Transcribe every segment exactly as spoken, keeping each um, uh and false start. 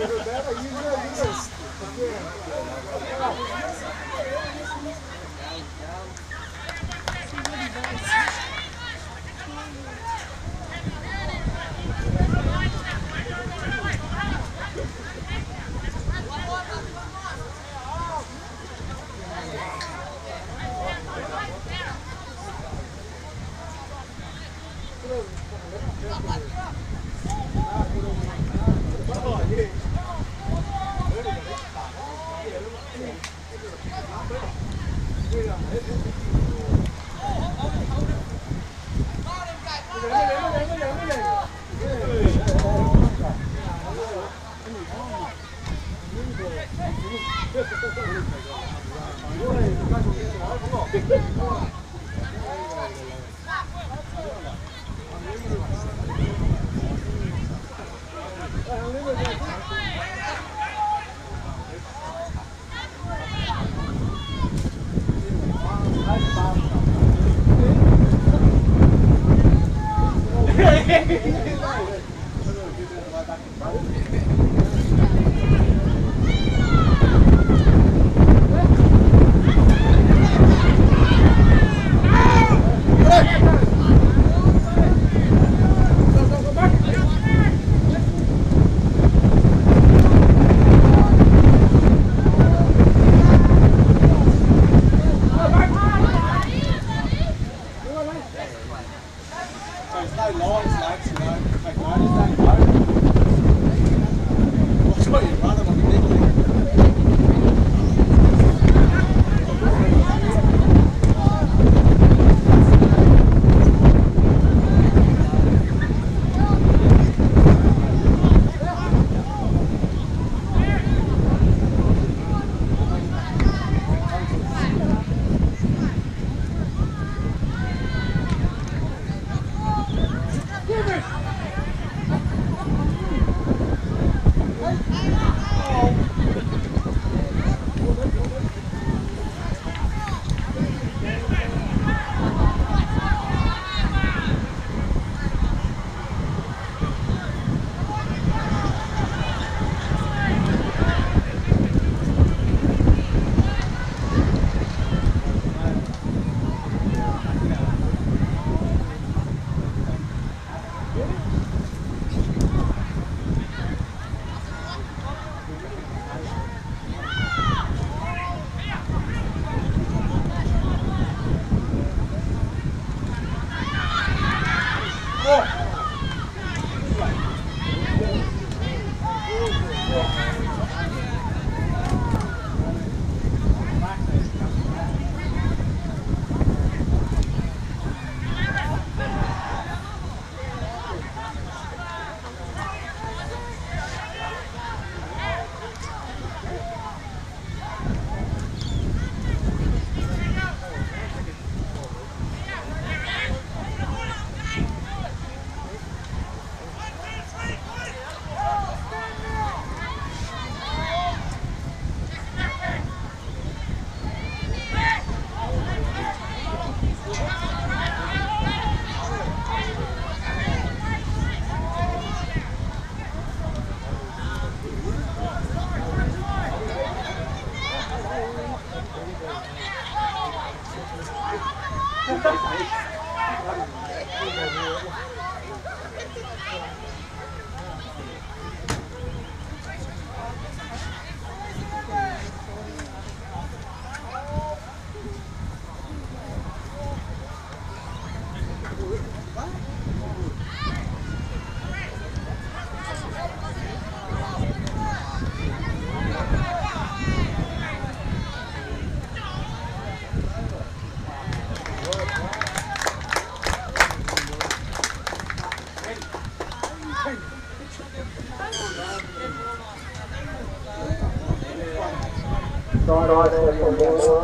Rồi rồi rồi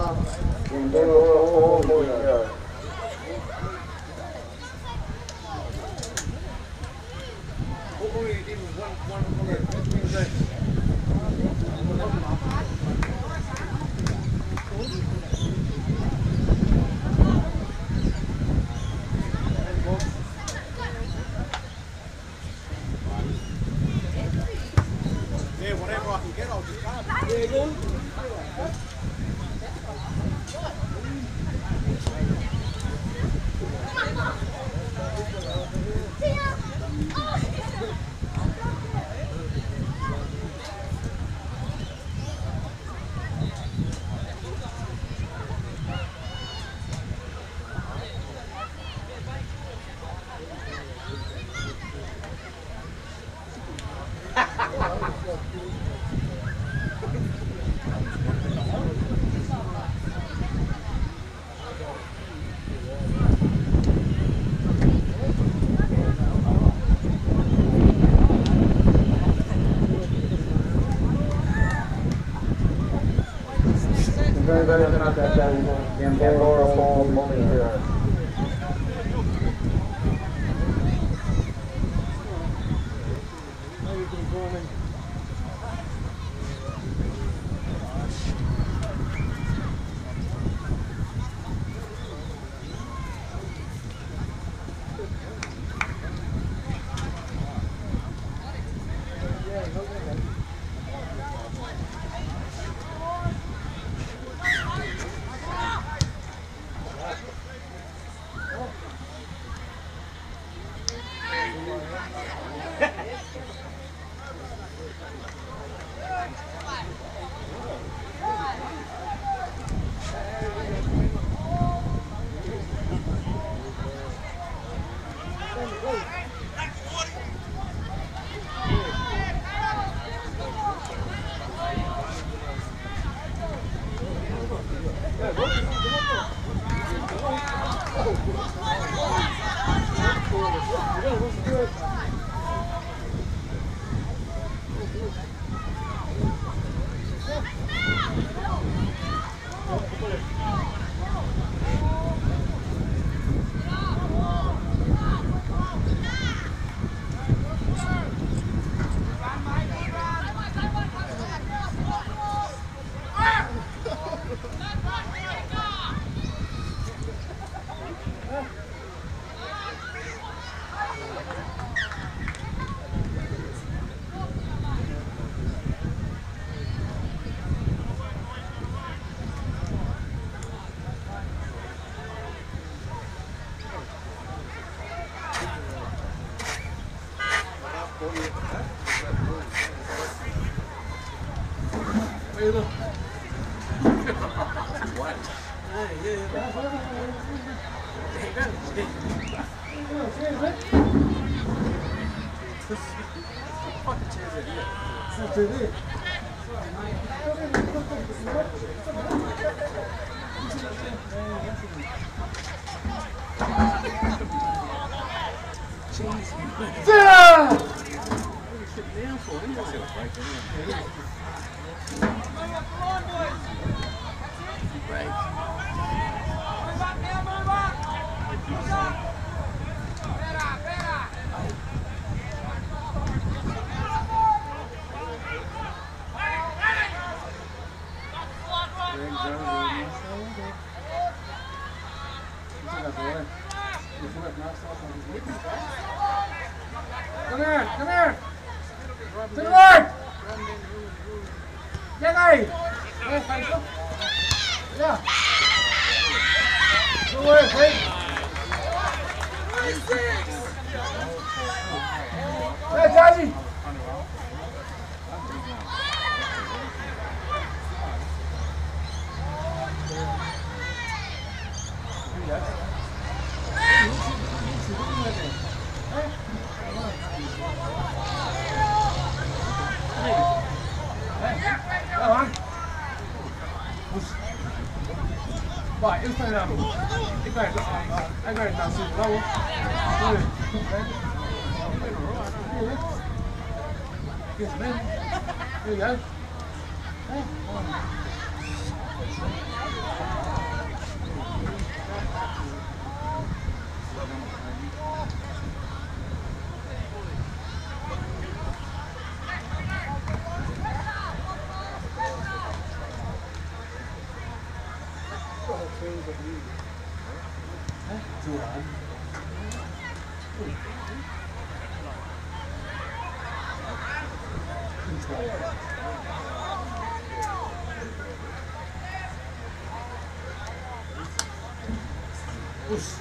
nhìn thấy ô mùi rồi. Hãy subscribe cho kênh Ghiền Mì Gõ để không bỏ lỡ whatever I can get, I'll just grab. Yeah, go on. Come here, come here. To the right. Yeah, guys. Yeah. Go away, wait. Hey, Jazzy. Vai, ele está olhando. E vai, aí vai dar assim, lá o. Yes, man. Here you go. Oof.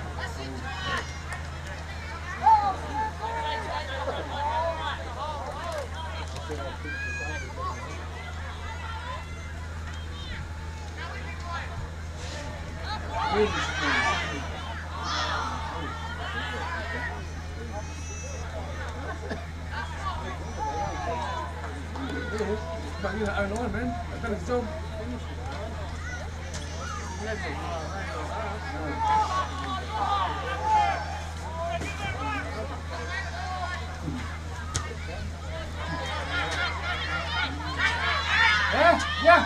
Bạn như là ai nói rồi men, ta được trông. Yeah, yeah.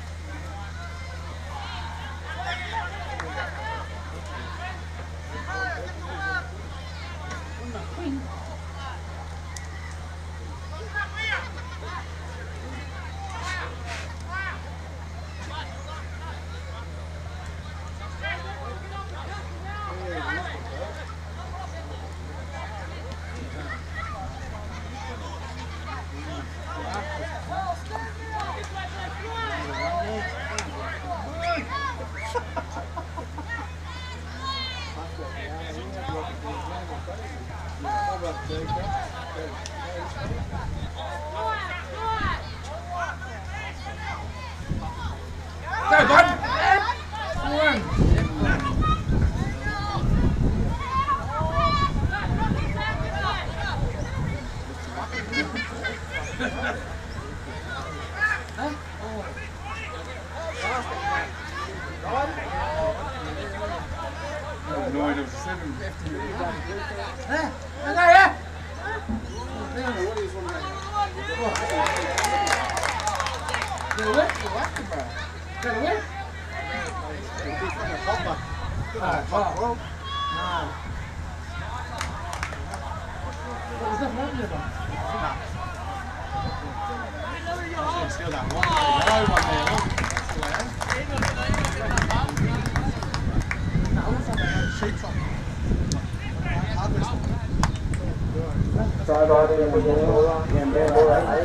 Trời bắn luôn. Nooit op seven fifty. Hé, wat ga je? Get away? Get away? Ah, fuck, bro. Nah. What was that happening about? Still that one. No one there. Sai đó thì mình cũng nhìn thấy nó lại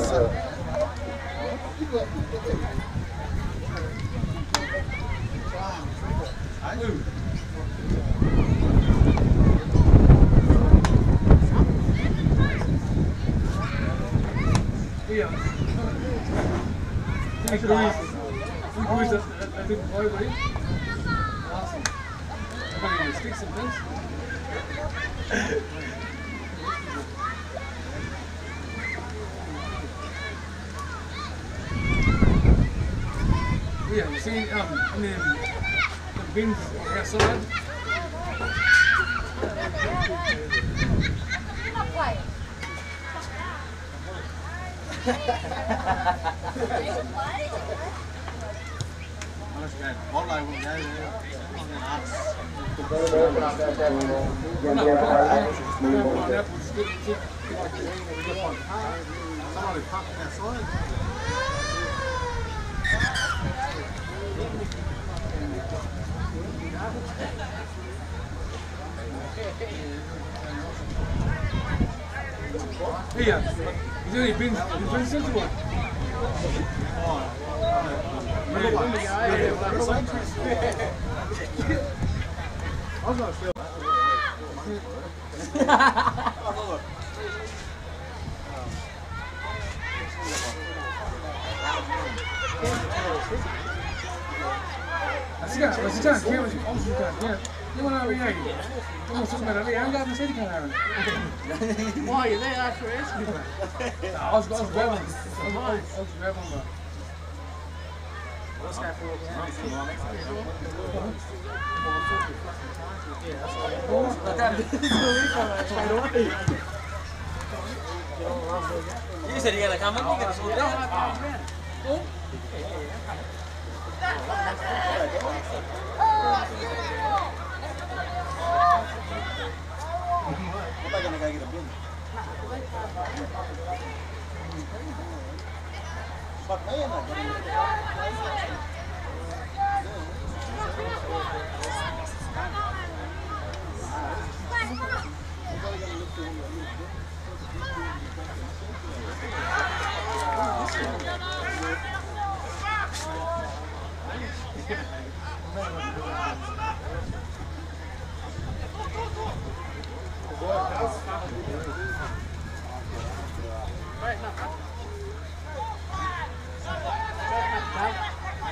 Yeah. Thanks, Luis. Luis, that, that, that didn't play, buddy. Awesome. Everybody with sticks and things. Yeah, you see, um, I mean, the bins outside. You're not playing. Iya, itu di bin, di bin semua. Así que, así que, ¿qué vamos a buscar? Ini mana lagi lagi? Kamu sebenarnya lagi enggak mesti di kanan. Why you there after asking me? I was, I was grabbing. I was grabbing, bro. What's that for? Ini sería la cama que nos gusta. Bye. Straighten up, man. Straighten up, Dad.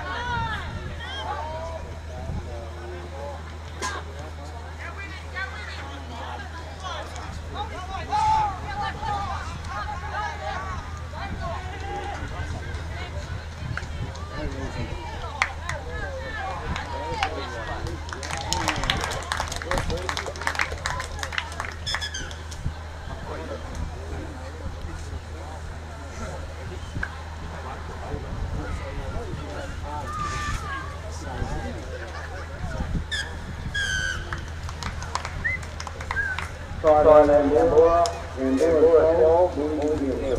Rồi là mua mua mua số mua nhiều nhiều.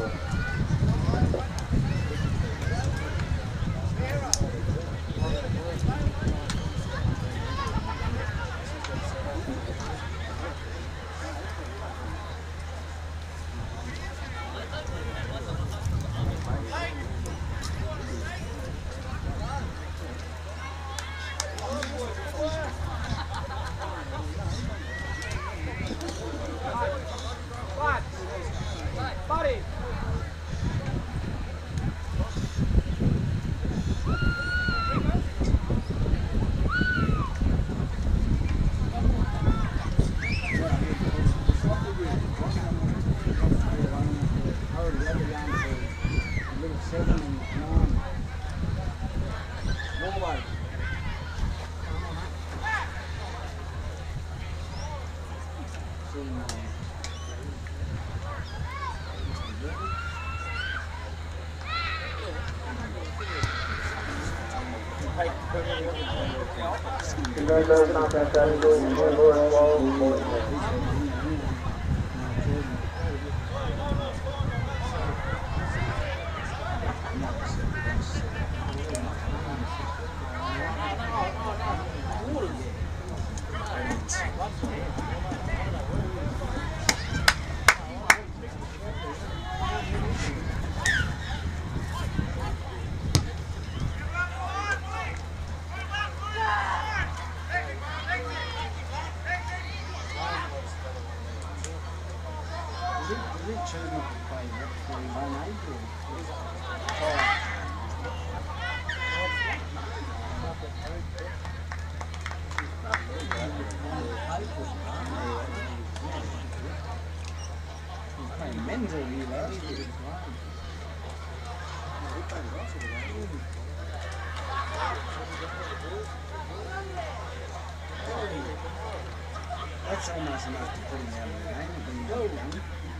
That's almost enough to put him out of the game. When you go young,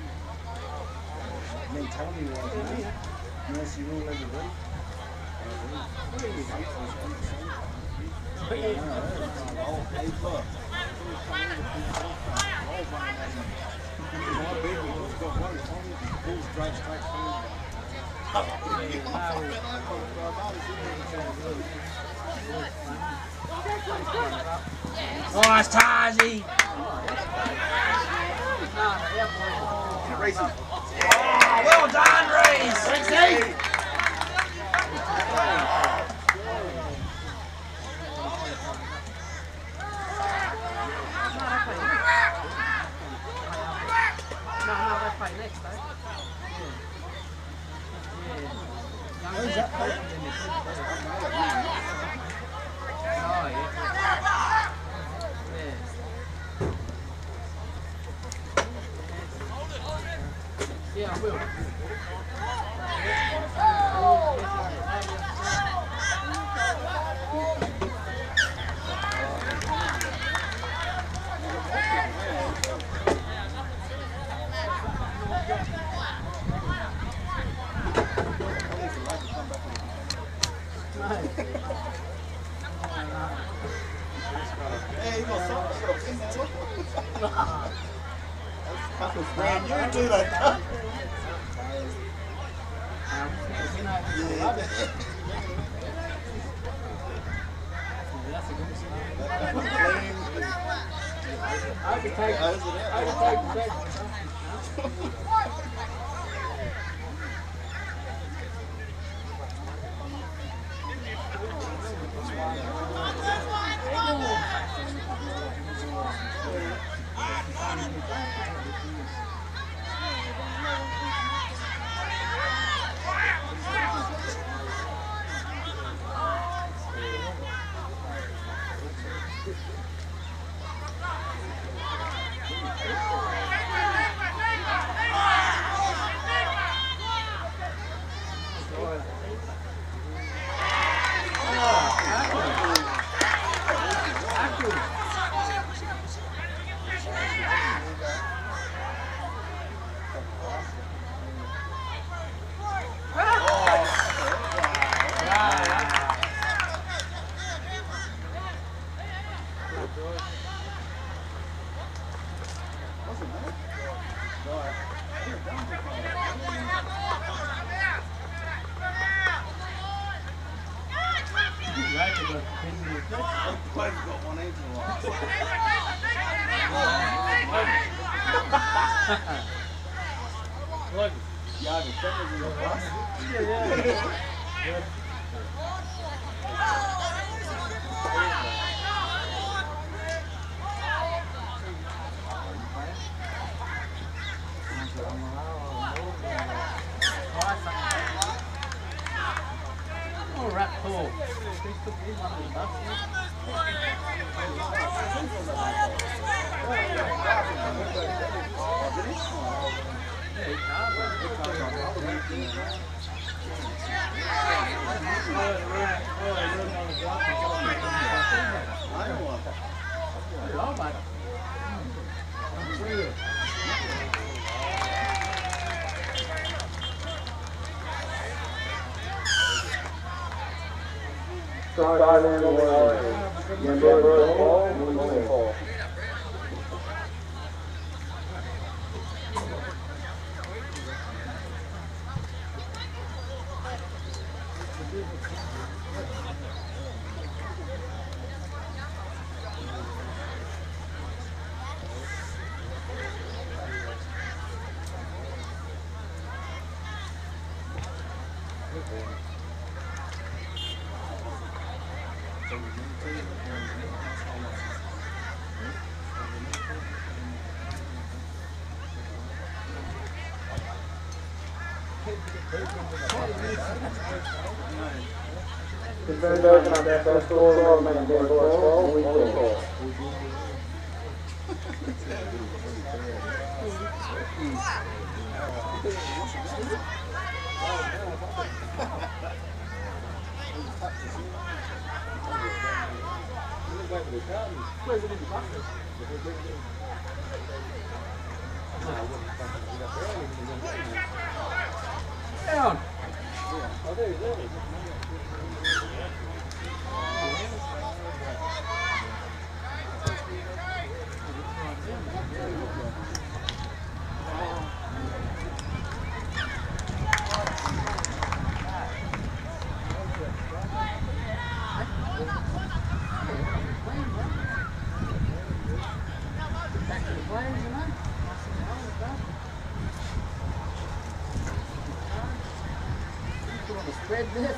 mentality wise, you know, mercy rule every week. Nice, Tazi! Oh, well done, Reese! No, no, they play next, though. Yeah. Who's that person in the Oh, yeah. Yeah. Yeah, I will. Hey, you got something stuff in there. Man, you do that. I can take I can take the Play's got one angel lost. Look. Yeah, the fingers in the bus. Oh, rat cool. Silent warning. Number four, number four. Defender from the first floor, number four, we four. Down. Spread this.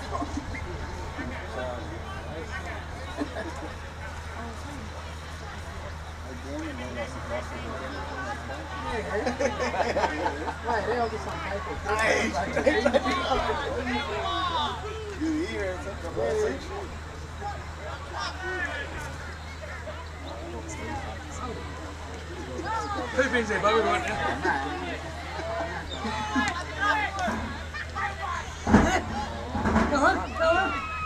Right, they all get some paper. You hear it, the whole section. Who brings their boat right now? Go on, go on.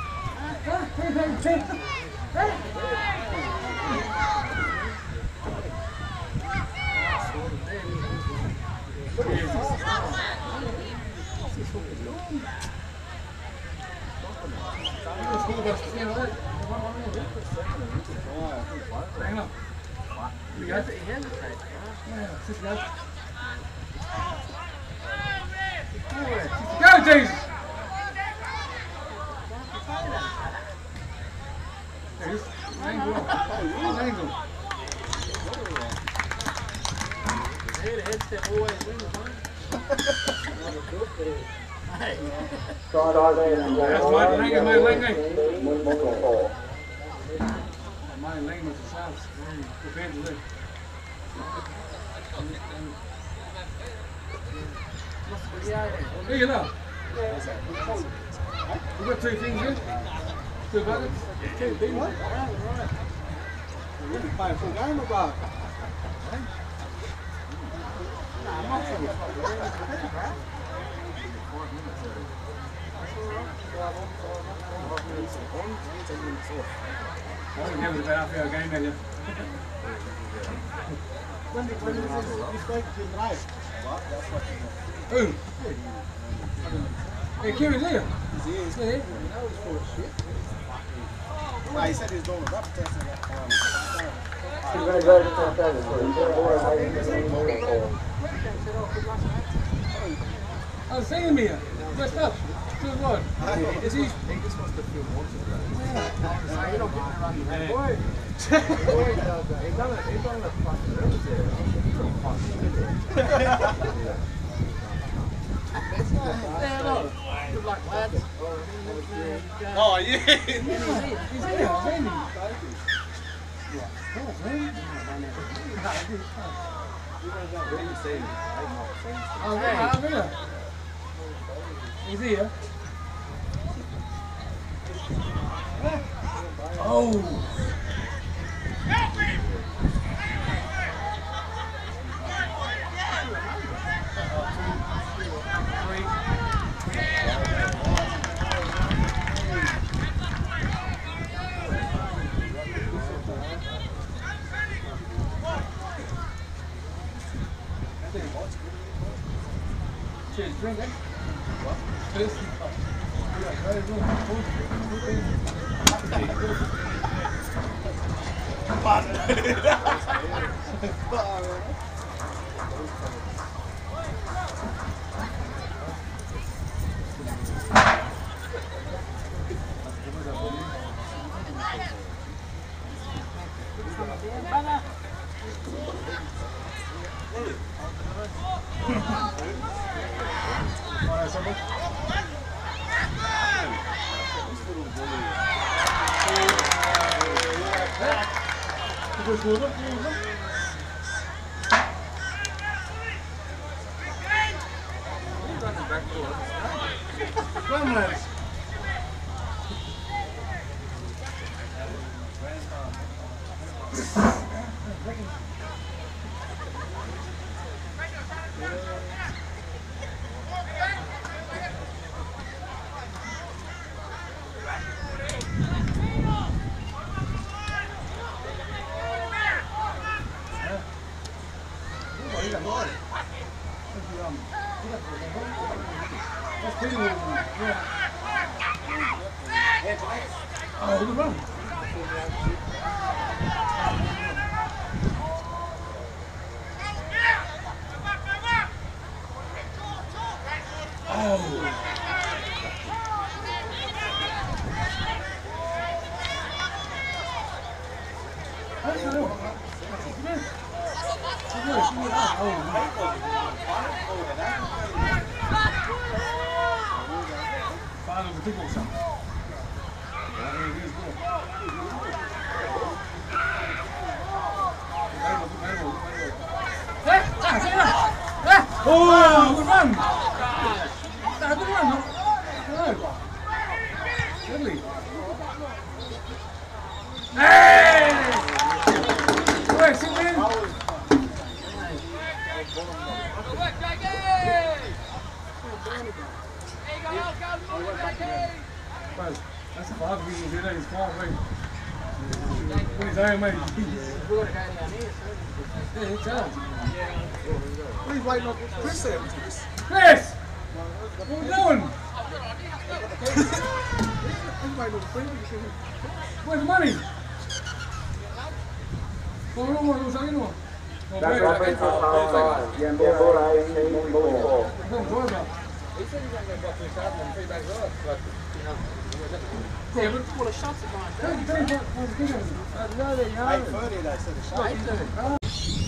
Hang on. You got it? Yeah, just go. Go, Jesus! There it is. Angle. Angle. Hey, the head step always wins, huh? That's my ring, my ring. Number four. My ring was the south. Compared to this. Here you go. We've got two things here. Two buckets. Two big ones. Right. You're really playing full game about. I wouldn't give it about half hour game, Elliot. When did when did you speak to him tonight? What? That's what you Who? Hey, Kieran's here. He is. Yeah. Well, he said he was doing a rubber test and got um, She's going to go to ten seven, so number four, number four. I was saying me. Dressed up. Doing what? Is he? He just wants to feel wanted. No, you're not getting around the red. Boy, boy does that. He done it. He done it fucking early there. Yeah, look. Good luck, lads. Oh yeah. He's here. He's Randy. Oh, yeah, I'm here. He's here. Oh. Cheers, drink it. What? Cheers. Come lads. Oh, good run. Oh. Oh, good run! Good run! Lovely. Hey! Wait, sit in. Well, that's a five reason to do that. He's far away. When he's there, mate. Yeah, it's out. He's waiting on Chris there. Chris. Chris! What are we doing? He's waiting on the free. Where's the money? Oh, no, no, no, no. Oh, That's wait. what makes us power. Yeah, more I eighteen more. Don't worry about it. He said he's going to go to Southern and three bags off, but, you know, Yeah, but full of shots at mine. tell me, tell me what what's the big one. No, they know. eight thirty they said the shot. Eight thirty.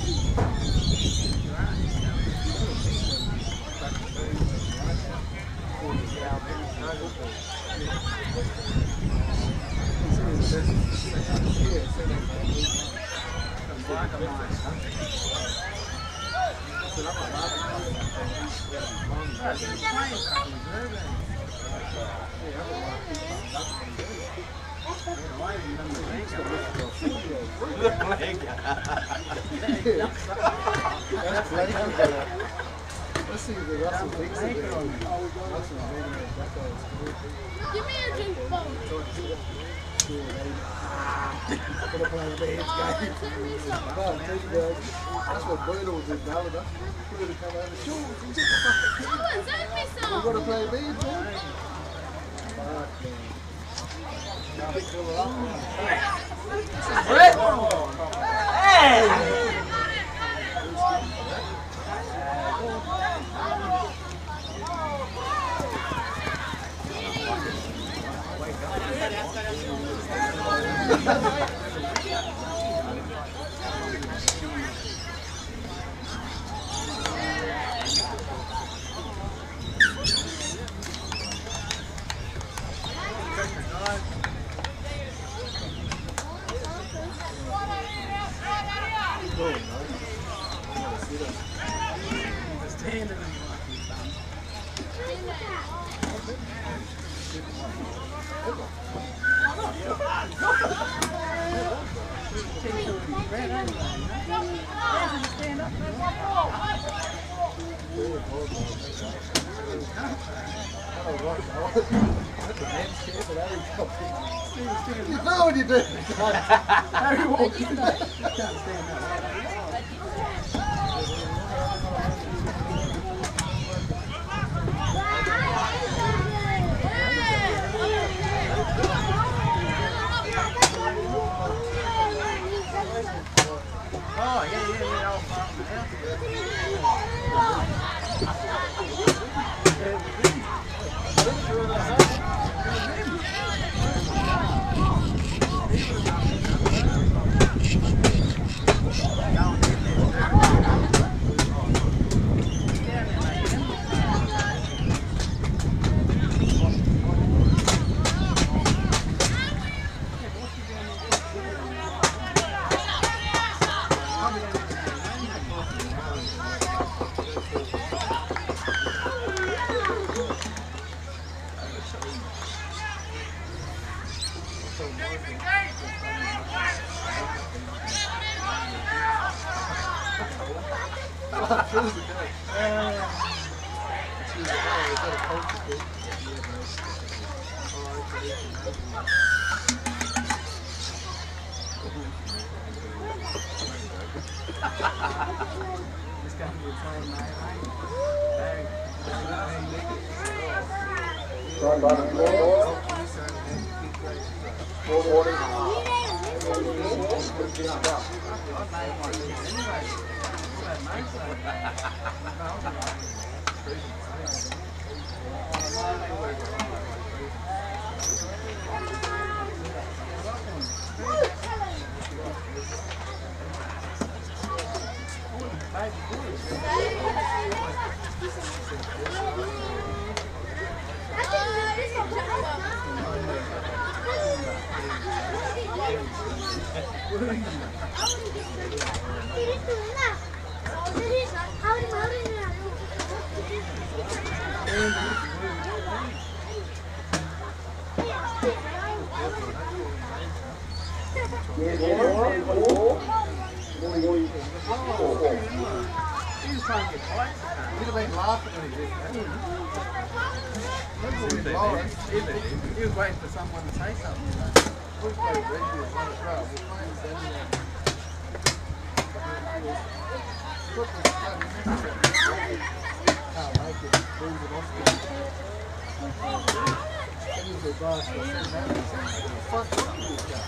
Let's see if they got some things in there. Give me your drink phone. Gonna play the heads game. Send me some. No, take it back. That's what Bruno did, Dollar. That's what he come out of the shoes. Owen, send me We're some. gonna play beads, man. Fuck, man. Hey! know what you did. How you walk? You can't stand up. Oh, yeah, yeah, yeah. All fine. Run by the floor. Four forty. He was trying to get fights. He'd have been laughing when he did that. He was waiting for someone to say something. We've played rugby as well as well. We're playing Saturday. Can't make it. Brings it off. That is the advice for fuck this guy.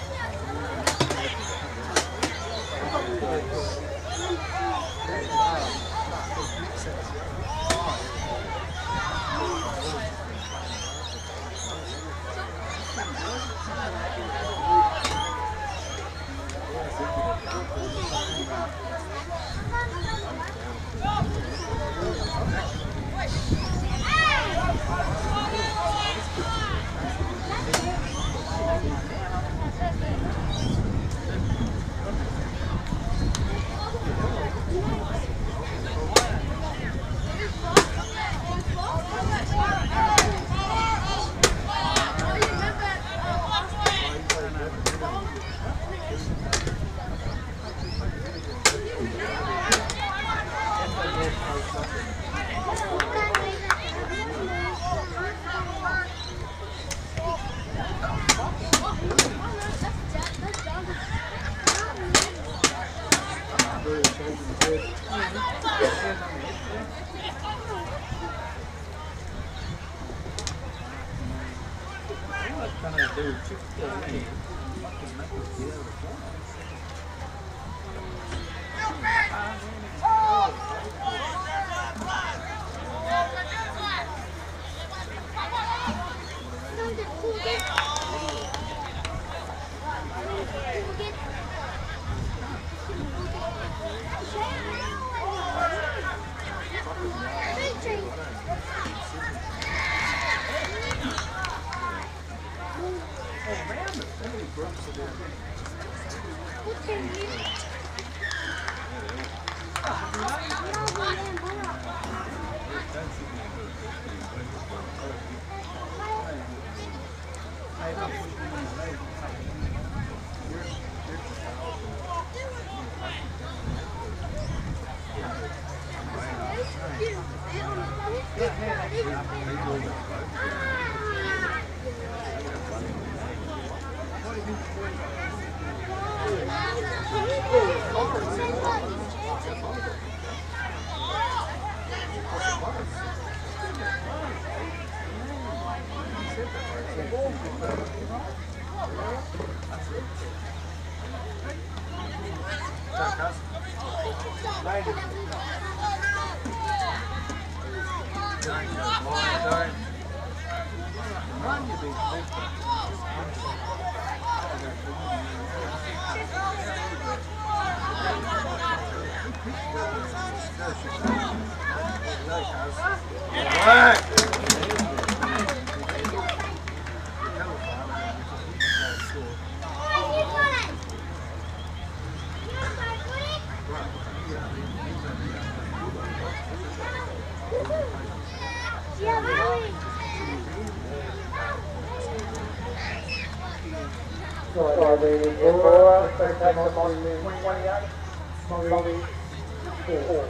So the Aurora, spectacular twenty-eight, Bobby, four.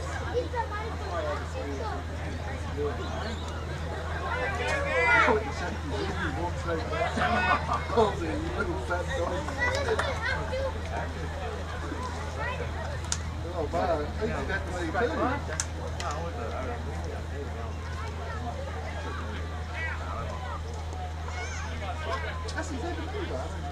Oh, bye. I think that's the way you kill it. That's exactly what you got.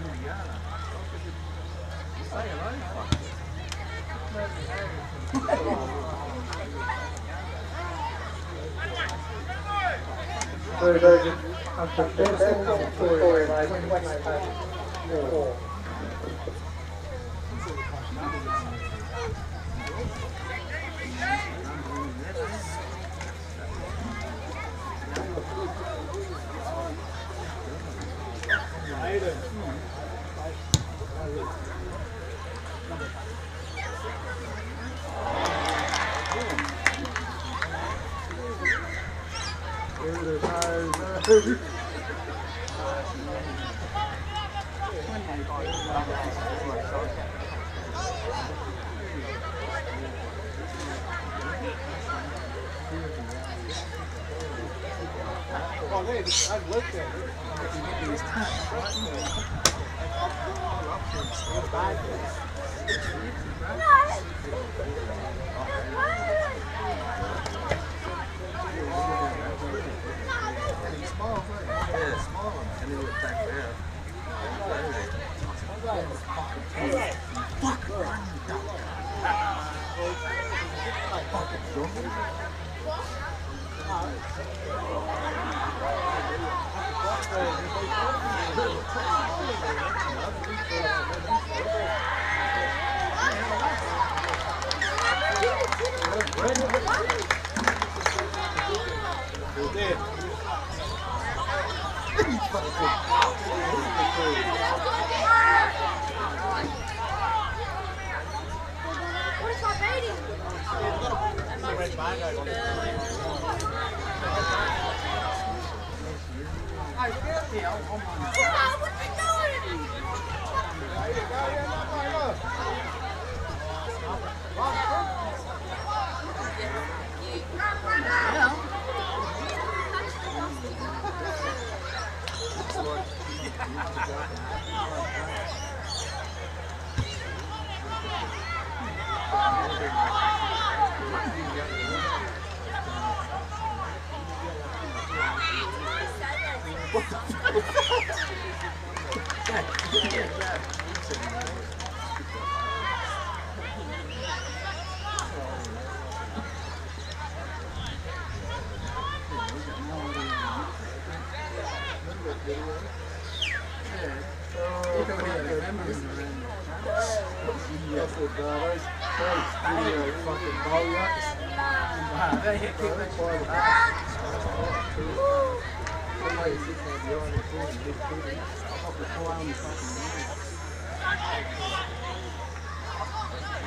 Very, very good. After this, story, like, four. I've looked at it.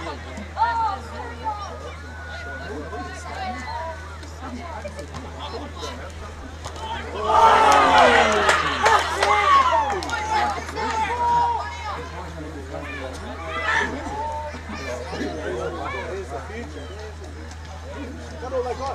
Got all they got.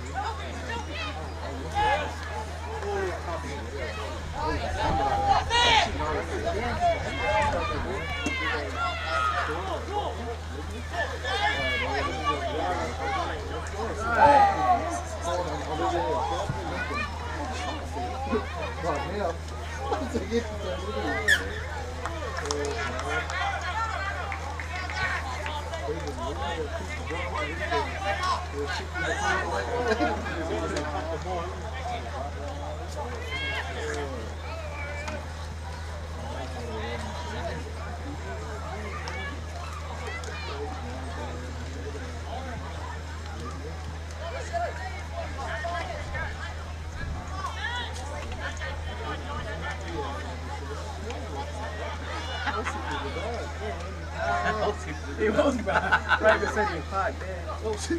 He was bad. Right beside your park there. Oh, shit.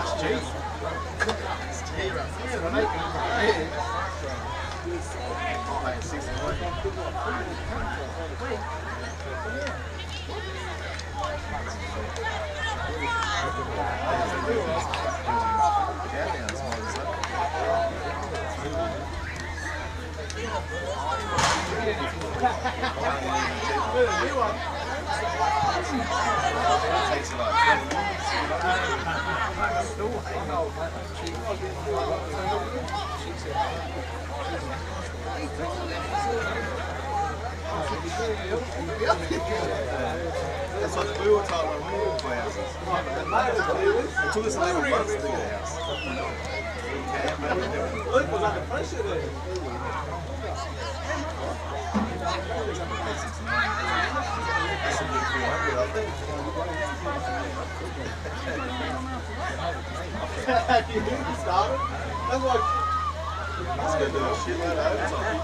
That's what we were talking about when we were classes. It took us eleven bucks to do the house. Look, was like the pressure there. You didn't stop it? That's like... That's gonna do a shitload of overtime.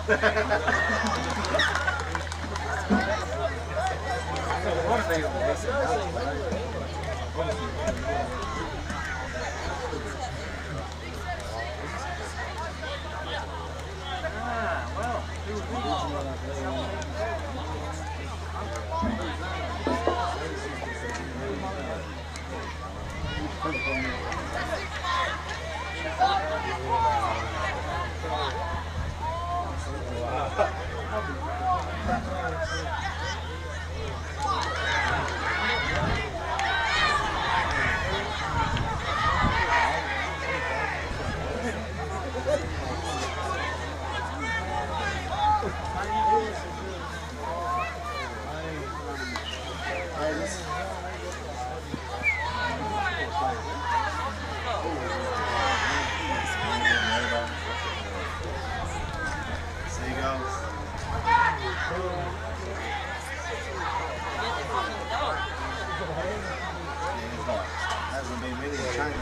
Hasn't been really in China.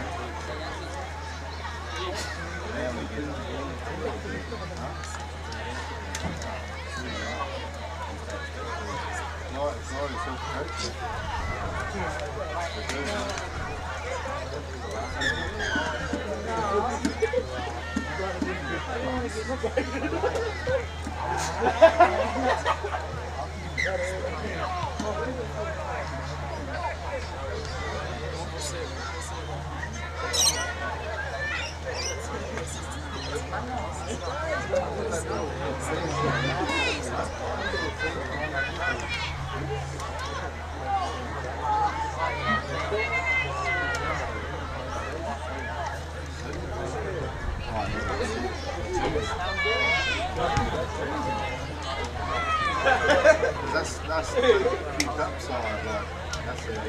Now we get it. No, it's not. It's so perfect. That's that's keep up side like that's it.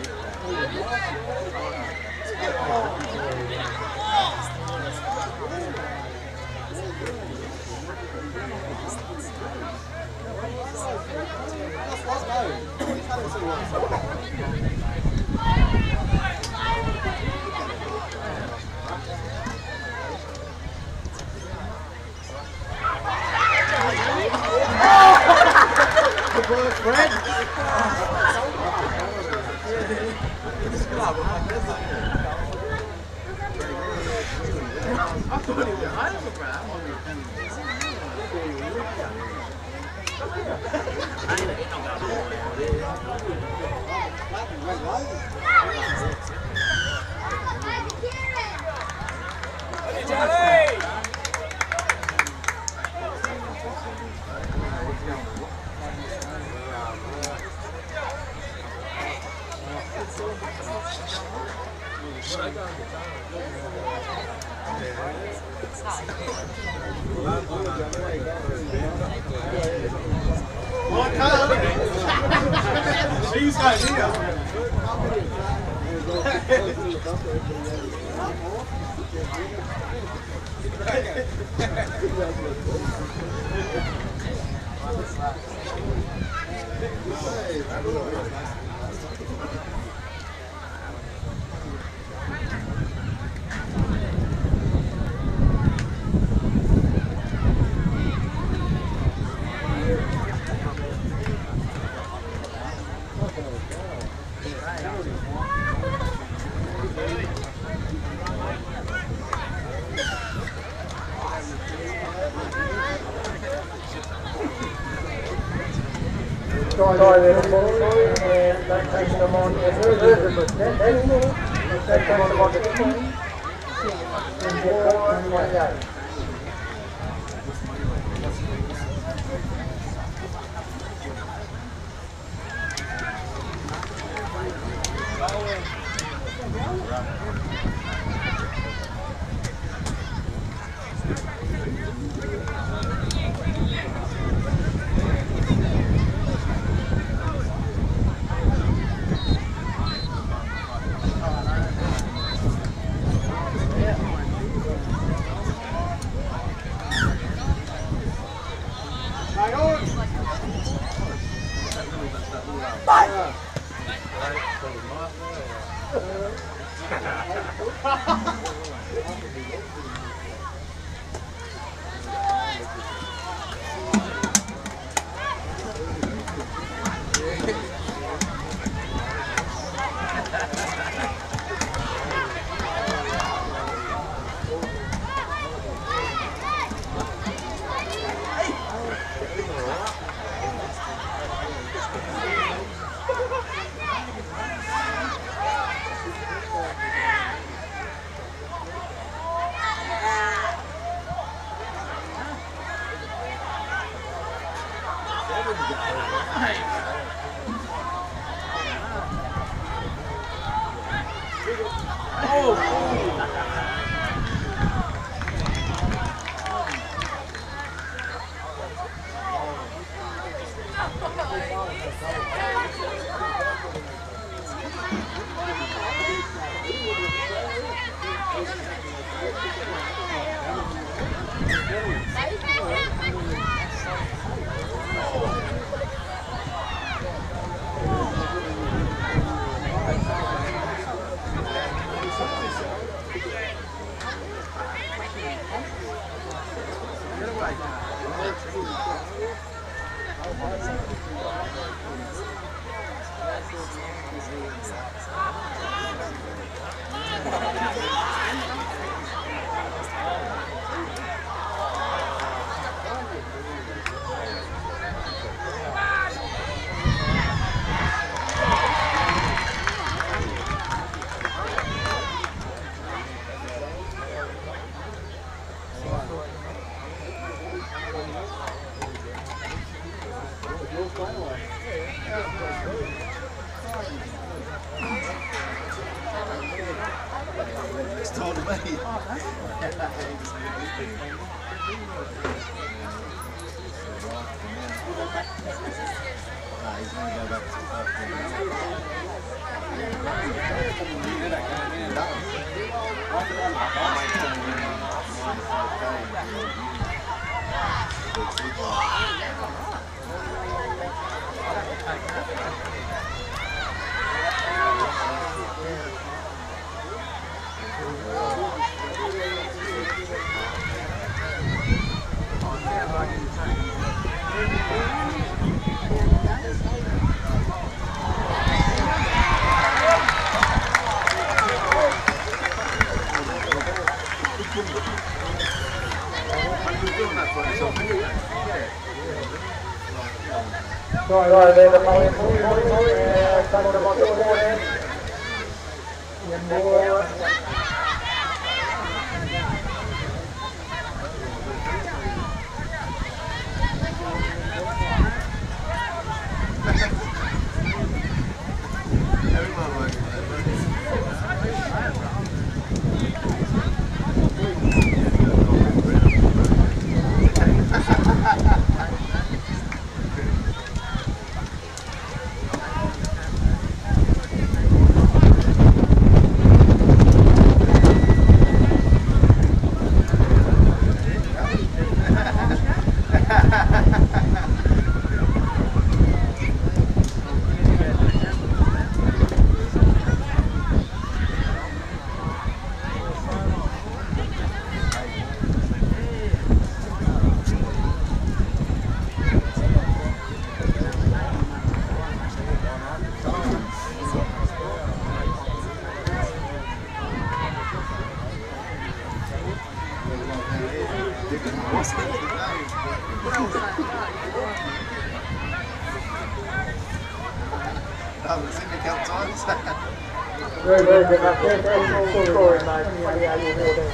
She's got here. Silent boys, and that takes them on to Elizabeth. That takes them on to twenty. And four, twenty-eight. Sorry, they're the following and some of them on the forehead. And more. Very, very good. That's very, very good scoring, mate. Yeah, you're more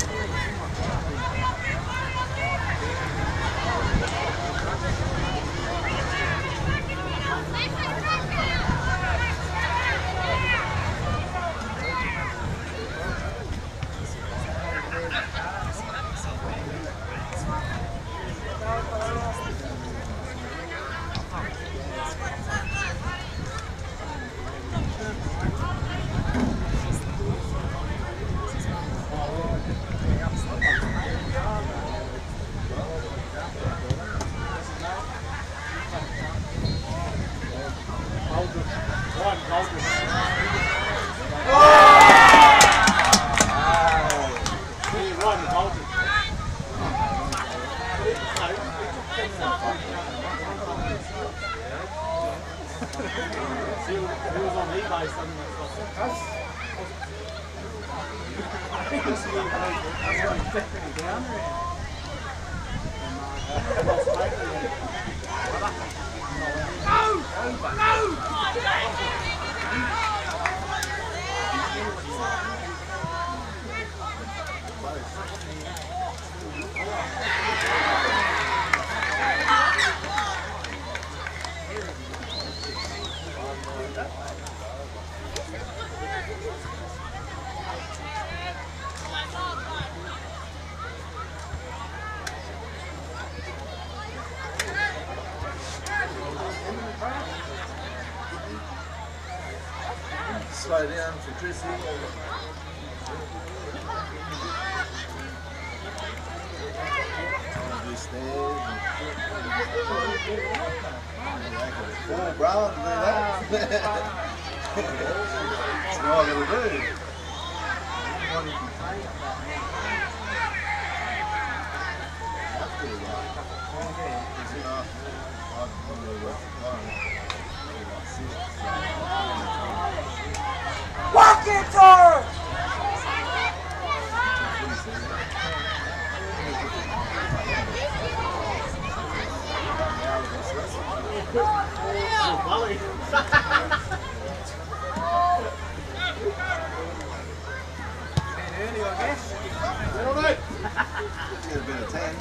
Slow down for Chrissy. Oh, bro, do that. That's what I'm going to do. Walk it, Tor! Get a bit of ten.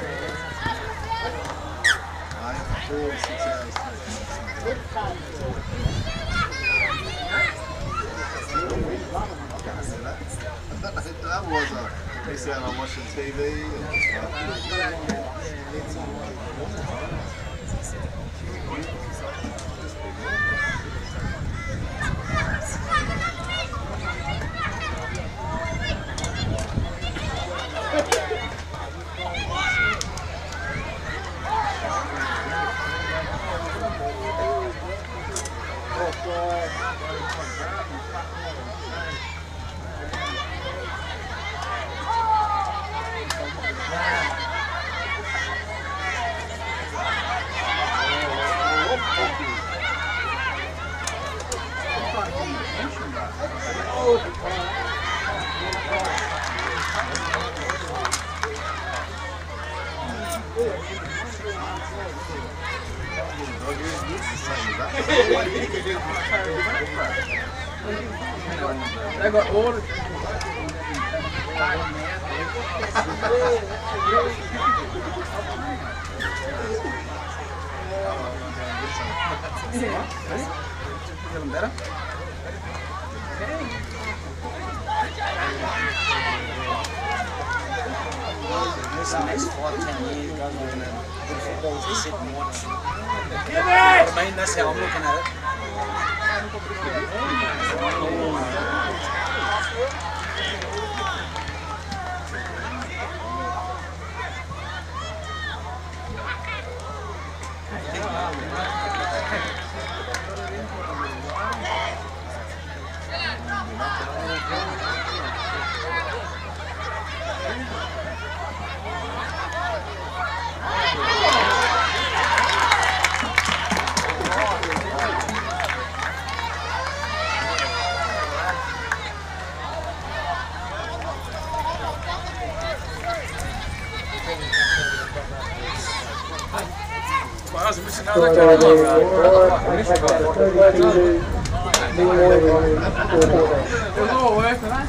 Nine, four, six hours. That was a piece out on watching T V. They got ordered. Feeling better? This the next five, ten years, guys, we're gonna good football to sit and watch. I mean, that's how I'm looking at it. I was missing out like that. There's no way, can I?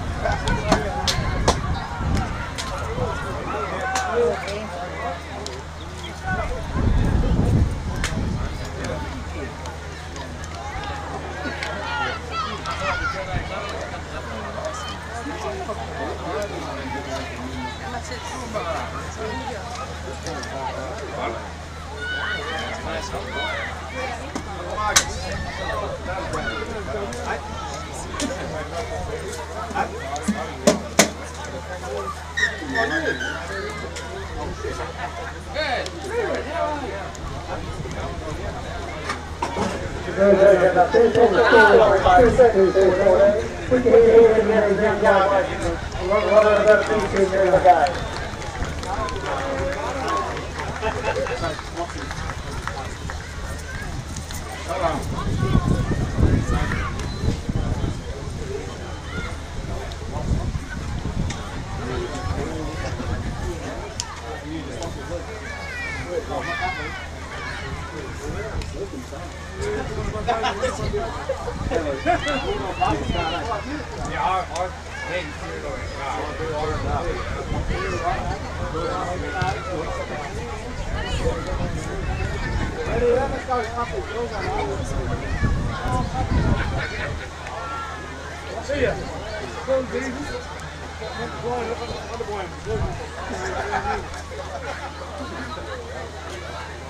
See ya. Go, David. Other boy.